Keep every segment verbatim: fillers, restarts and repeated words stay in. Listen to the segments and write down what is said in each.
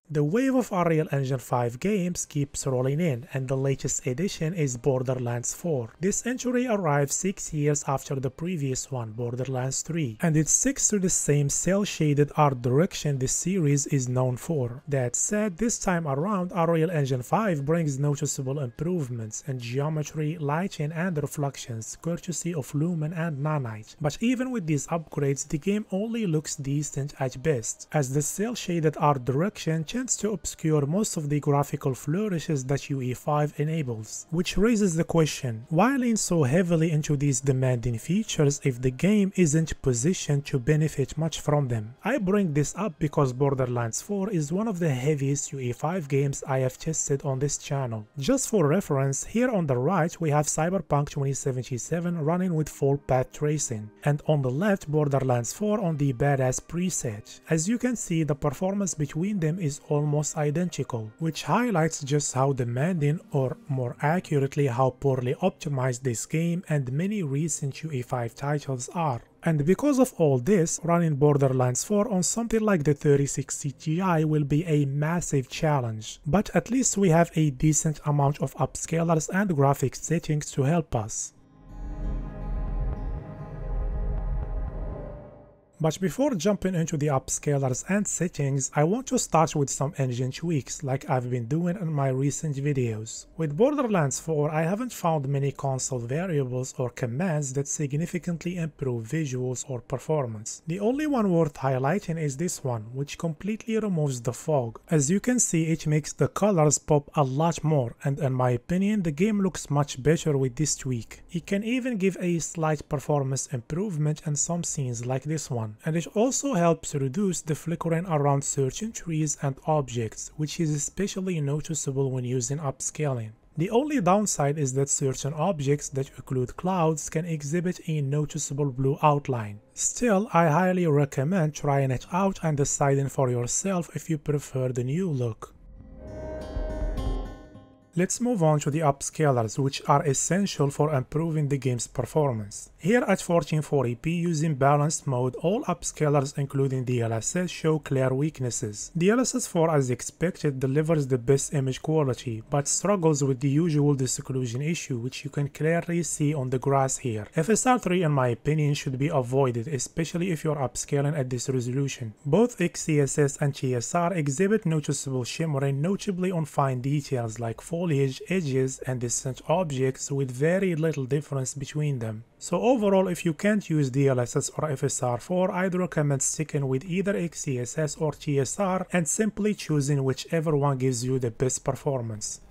The wave of Unreal Engine five games keeps rolling in, and the latest edition is Borderlands four. This entry arrived six years after the previous one, Borderlands three, and it sticks to the same cel-shaded art direction this series is known for. That said, this time around, Unreal Engine five brings noticeable improvements in geometry, lighting, and reflections, courtesy of Lumen and Nanite. But even with these upgrades, the game only looks decent at best, as the cel-shaded art direction to obscure most of the graphical flourishes that U E five enables, which raises the question, why lean so heavily into these demanding features if the game isn't positioned to benefit much from them? I bring this up because Borderlands four is one of the heaviest U E five games I have tested on this channel. Just for reference, here on the right we have Cyberpunk twenty seventy-seven running with full path tracing, and on the left Borderlands four on the badass preset. As you can see, the performance between them is almost identical, which highlights just how demanding, or more accurately how poorly optimized this game and many recent U E five titles are. And because of all this, running Borderlands four on something like the thirty sixty Ti will be a massive challenge, but at least we have a decent amount of upscalers and graphics settings to help us. But before jumping into the upscalers and settings, I want to start with some engine tweaks like I've been doing in my recent videos. With Borderlands four, I haven't found many console variables or commands that significantly improve visuals or performance. The only one worth highlighting is this one, which completely removes the fog. As you can see, it makes the colors pop a lot more, and in my opinion, the game looks much better with this tweak. It can even give a slight performance improvement in some scenes like this one. And it also helps reduce the flickering around certain trees and objects, which is especially noticeable when using upscaling. The only downside is that certain objects that include clouds can exhibit a noticeable blue outline. Still, I highly recommend trying it out and deciding for yourself if you prefer the new look. Let's move on to the upscalers, which are essential for improving the game's performance. Here at fourteen forty p using balanced mode, all upscalers including D L S S show clear weaknesses. D L S S four, as expected, delivers the best image quality, but struggles with the usual disocclusion issue, which you can clearly see on the grass here. F S R three, in my opinion, should be avoided, especially if you're upscaling at this resolution. Both X C S S and T S R exhibit noticeable shimmering, notably on fine details like foliage, edges, and distant objects, with very little difference between them. So overall, if you can't use D L S S or F S R four, I'd recommend sticking with either X C S S or T S R and simply choosing whichever one gives you the best performance.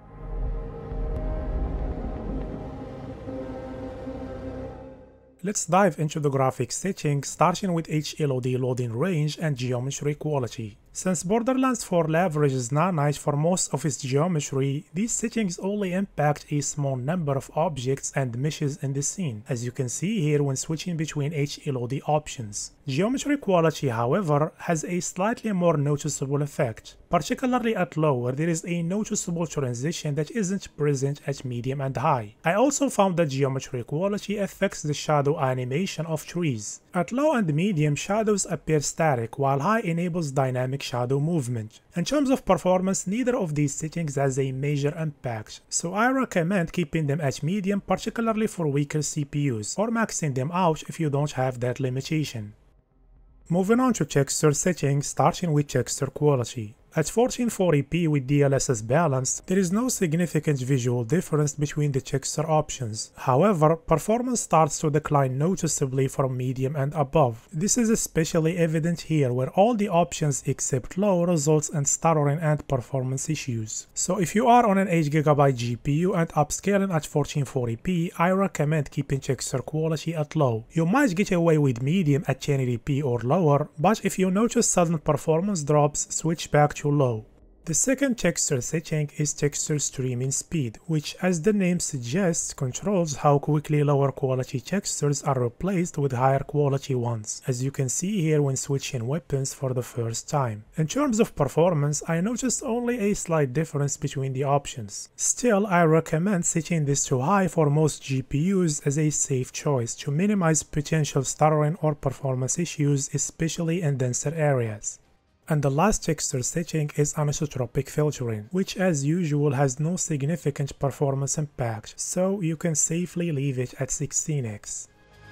Let's dive into the graphics settings, starting with H L O D loading range and geometry quality. Since Borderlands four leverages Nanite for most of its geometry, these settings only impact a small number of objects and meshes in the scene, as you can see here when switching between H L O D options. Geometry quality, however, has a slightly more noticeable effect, particularly at low, where there is a noticeable transition that isn't present at medium and high. I also found that geometry quality affects the shadow animation of trees. At low and medium, shadows appear static, while high enables dynamic shadow movement. In terms of performance, neither of these settings has a major impact, so I recommend keeping them at medium, particularly for weaker C P Us, or maxing them out if you don't have that limitation. Moving on to texture settings, starting with texture quality. At fourteen forty p with D L S S balanced, there is no significant visual difference between the texture options. However, performance starts to decline noticeably from medium and above. This is especially evident here, where all the options except low results in stuttering and performance issues. So if you are on an eight gigabyte G P U and upscaling at fourteen forty p, I recommend keeping texture quality at low. You might get away with medium at ten eighty p or lower, but if you notice sudden performance drops, switch back to low. The second texture setting is texture streaming speed, which, as the name suggests, controls how quickly lower quality textures are replaced with higher quality ones, as you can see here when switching weapons for the first time. In terms of performance, I noticed only a slight difference between the options. Still, I recommend setting this to high for most G P Us as a safe choice to minimize potential stuttering or performance issues, especially in denser areas. And the last texture setting is anisotropic filtering, which as usual has no significant performance impact, so you can safely leave it at sixteen x.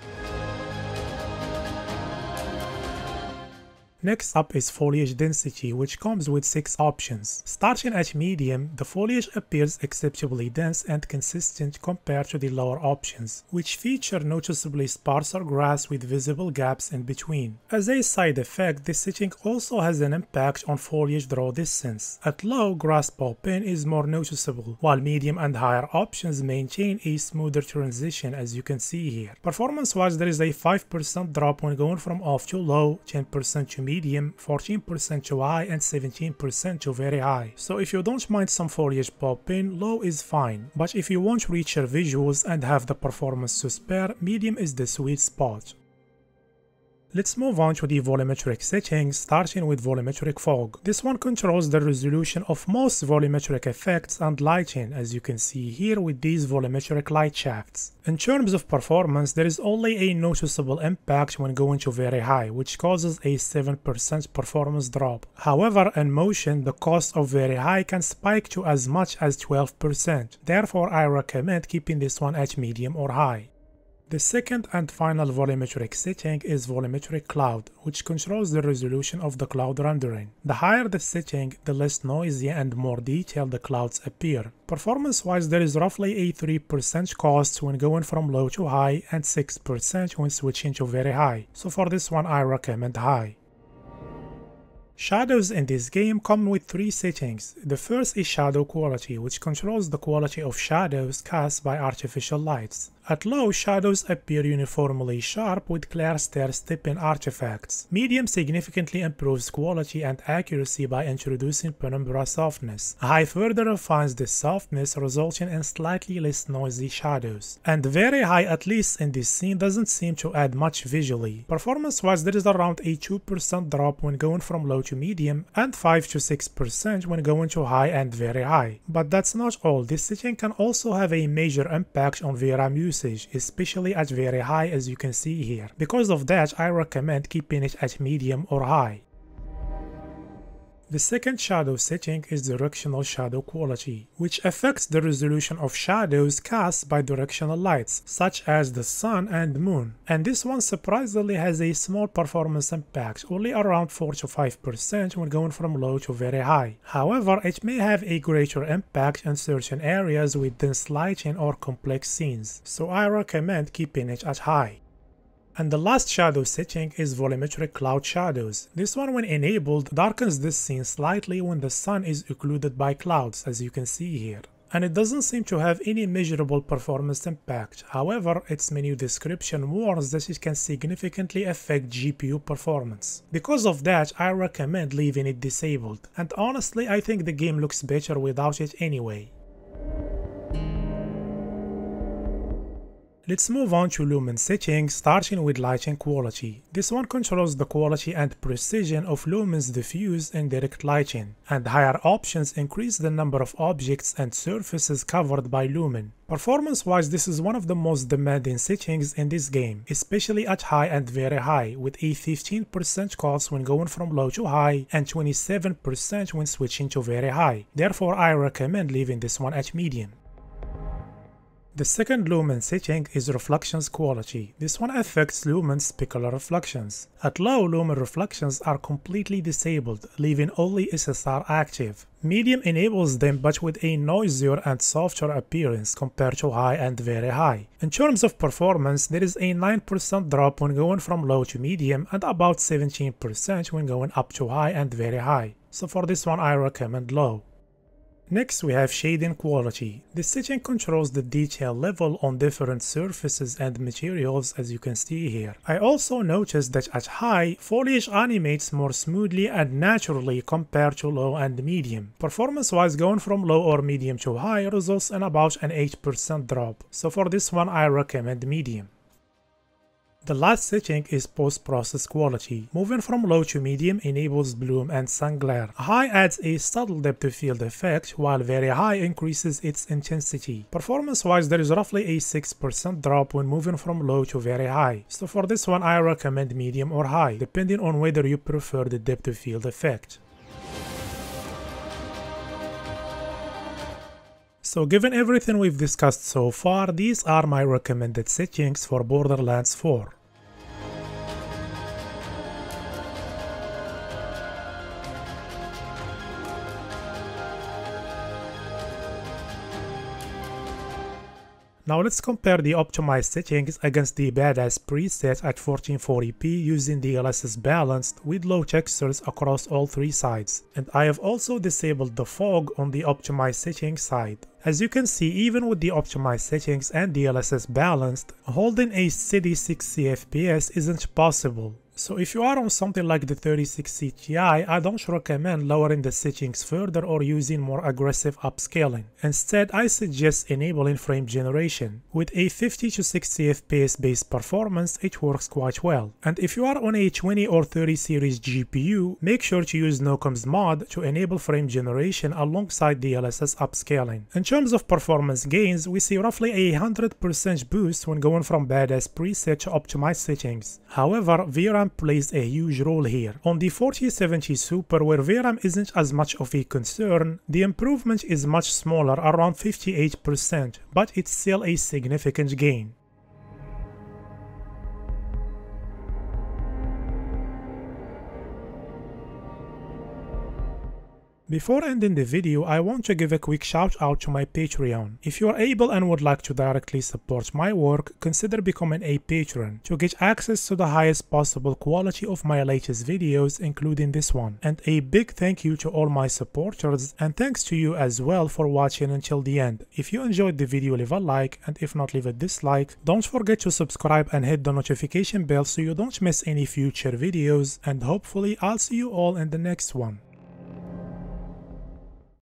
Next up is foliage density, which comes with six options. Starting at medium, the foliage appears acceptably dense and consistent compared to the lower options, which feature noticeably sparser grass with visible gaps in between. As a side effect, this setting also has an impact on foliage draw distance. At low, grass pop-in is more noticeable, while medium and higher options maintain a smoother transition, as you can see here. Performance-wise, there is a five percent drop when going from off to low, ten percent to medium, fourteen percent to high, and seventeen percent to very high. So if you don't mind some foliage pop-in, low is fine, but if you want richer visuals and have the performance to spare, medium is the sweet spot. Let's move on to the volumetric settings, starting with volumetric fog. This one controls the resolution of most volumetric effects and lighting, as you can see here with these volumetric light shafts. In terms of performance, there is only a noticeable impact when going to very high, which causes a seven percent performance drop. However, in motion, the cost of very high can spike to as much as twelve percent. Therefore, I recommend keeping this one at medium or high. The second and final volumetric setting is volumetric cloud, which controls the resolution of the cloud rendering. The higher the setting, the less noisy and more detailed the clouds appear. Performance-wise, there is roughly a three percent cost when going from low to high and six percent when switching to very high, so for this one I recommend high. Shadows in this game come with three settings. The first is shadow quality, which controls the quality of shadows cast by artificial lights. At low, shadows appear uniformly sharp with clear stair-stepping artifacts. Medium significantly improves quality and accuracy by introducing penumbra softness. High further refines this softness, resulting in slightly less noisy shadows. And very high, at least in this scene, doesn't seem to add much visually. Performance-wise, there is around a two percent drop when going from low to medium and five to six percent when going to high and very high. But that's not all. This setting can also have a major impact on V RAM usage, especially at very high, as you can see here. Because of that, I recommend keeping it at medium or high. The second shadow setting is directional shadow quality, which affects the resolution of shadows cast by directional lights, such as the sun and moon. And this one surprisingly has a small performance impact, only around four to five percent when going from low to very high. However, it may have a greater impact in certain areas with dense lighting or complex scenes, so I recommend keeping it at high. And the last shadow setting is volumetric cloud shadows. This one, when enabled, darkens this scene slightly when the sun is occluded by clouds, as you can see here. And it doesn't seem to have any measurable performance impact. However, its menu description warns that it can significantly affect G P U performance. Because of that, I recommend leaving it disabled. And honestly, I think the game looks better without it anyway. Let's move on to lumen settings, starting with lighting quality. This one controls the quality and precision of lumens diffused in direct lighting, and higher options increase the number of objects and surfaces covered by lumen. Performance-wise, this is one of the most demanding settings in this game, especially at high and very high, with a fifteen percent cost when going from low to high and twenty-seven percent when switching to very high. Therefore, I recommend leaving this one at medium. The second lumen setting is reflections quality. This one affects lumen's specular reflections. At low, lumen reflections are completely disabled, leaving only S S R active. Medium enables them, but with a noisier and softer appearance compared to high and very high. In terms of performance, there is a nine percent drop when going from low to medium and about seventeen percent when going up to high and very high. So for this one, I recommend low. Next, we have shading quality. This setting controls the detail level on different surfaces and materials, as you can see here. I also noticed that at high, foliage animates more smoothly and naturally compared to low and medium. Performance-wise, going from low or medium to high results in about an eight percent drop, so for this one I recommend medium. The last setting is post-process quality. Moving from low to medium enables bloom and sun glare. High adds a subtle depth of field effect, while very high increases its intensity. Performance-wise, there is roughly a six percent drop when moving from low to very high. So for this one, I recommend medium or high, depending on whether you prefer the depth of field effect. So given everything we've discussed so far, these are my recommended settings for Borderlands four. Now let's compare the optimized settings against the badass preset at fourteen forty p using D L S S balanced with low textures across all three sides. And I have also disabled the fog on the optimized settings side. As you can see, even with the optimized settings and D L S S balanced, holding a steady sixty F P S isn't possible. So if you are on something like the thirty sixty Ti, I don't recommend lowering the settings further or using more aggressive upscaling. Instead, I suggest enabling frame generation. With a fifty to sixty F P S based performance, it works quite well. And if you are on a twenty or thirty series G P U, make sure to use Nocom's mod to enable frame generation alongside D L S S upscaling. In terms of performance gains, we see roughly a one hundred percent boost when going from badass preset to optimized settings. However, V RAM plays a huge role here. On the forty seventy Super, where V RAM isn't as much of a concern, the improvement is much smaller, around fifty-eight percent, but it's still a significant gain. Before ending the video, I want to give a quick shout out to my Patreon. If you are able and would like to directly support my work, consider becoming a patron to get access to the highest possible quality of my latest videos, including this one. And a big thank you to all my supporters, and thanks to you as well for watching until the end. If you enjoyed the video, leave a like, and if not, leave a dislike. Don't forget to subscribe and hit the notification bell so you don't miss any future videos, and hopefully I'll see you all in the next one.